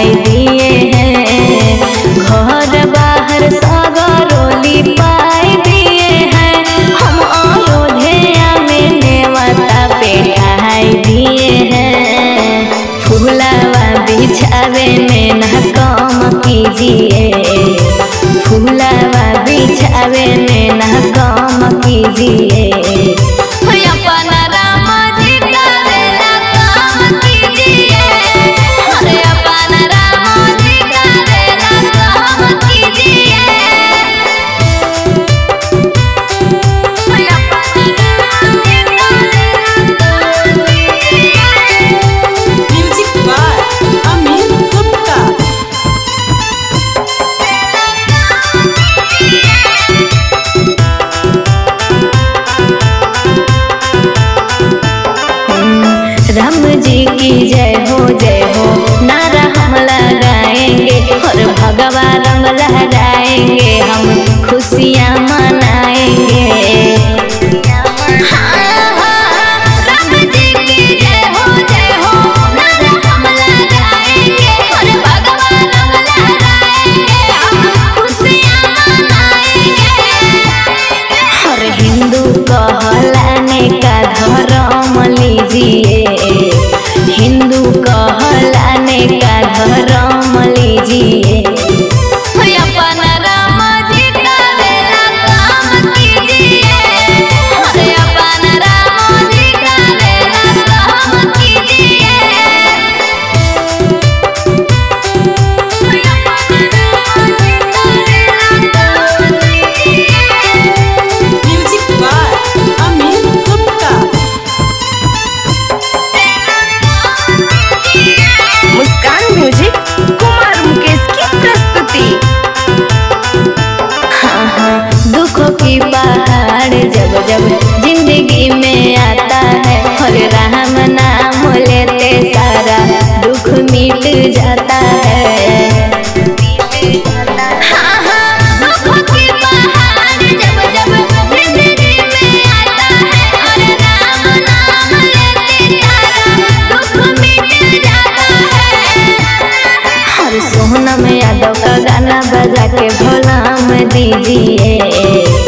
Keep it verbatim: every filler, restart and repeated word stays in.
पाई दिए हैं, घर बाहर सगरोली पाई दिए हैं। हम अयोध्या में नेवता पे ठाई दिए हैं, फूलावा बिछावे में ना कम कीजिए, फूलावा बिछावे में ना कम कीजिए। राम जी की जय हो जय हो नारा हम लगाएंगे, और भगवा रंग लहराएंगे, हम खुशियाँ मनाएंगे। हिंदू कहलाने का धर्म लीजिए, हिंदू कहलाने का धर्म लीजिए। अपना राम जी का वेला काम कीजिए, अरे अपना राम जी का वेला काम कीजिए। मुस्कान म्यूजिक कुमार मुकेश की प्रस्तुति। हाँ हाँ दुखों की पहाड़ जब जब जिंदगी में आता है, और राम नाम लेते सारा दुख मिट जाता है। हाँ हाँ दुखों की पहाड़ जब जब जिंदगी में आता है, और राम नाम लेते सारा दुख मिट जाता है। सोनम यादव का गाना बजा के भोलाम दीजिए।